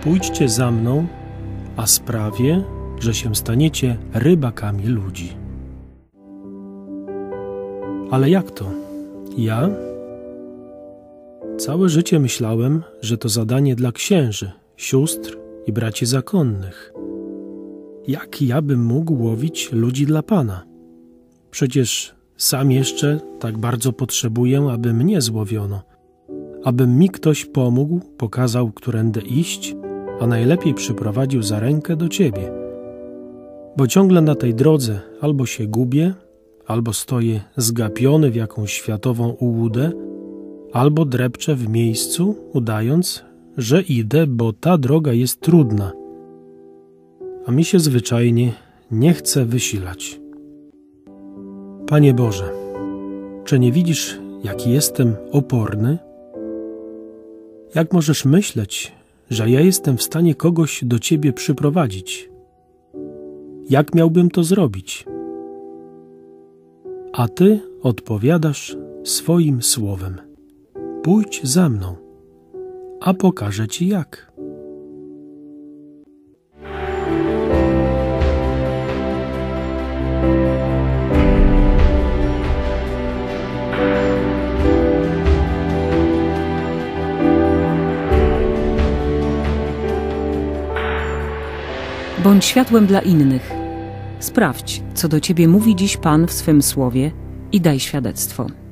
Pójdźcie za mną, a sprawię, że się staniecie rybakami ludzi. Ale jak to? Ja? Całe życie myślałem, że to zadanie dla księży, sióstr i braci zakonnych. Jak ja bym mógł łowić ludzi dla Pana? Przecież sam jeszcze tak bardzo potrzebuję, aby mnie złowiono, aby mi ktoś pomógł, pokazał, którędy iść, a najlepiej przyprowadził za rękę do Ciebie. Bo ciągle na tej drodze albo się gubię, albo stoję zgapiony w jakąś światową ułudę, albo drepczę w miejscu, udając, że idę, bo ta droga jest trudna, a mi się zwyczajnie nie chce wysilać. Panie Boże, czy nie widzisz, jaki jestem oporny? Jak możesz myśleć, że ja jestem w stanie kogoś do Ciebie przyprowadzić? Jak miałbym to zrobić? A Ty odpowiadasz swoim słowem. Pójdź za mną, a pokażę Ci jak. Bądź światłem dla innych. Sprawdź, co do Ciebie mówi dziś Pan w swym słowie i daj świadectwo.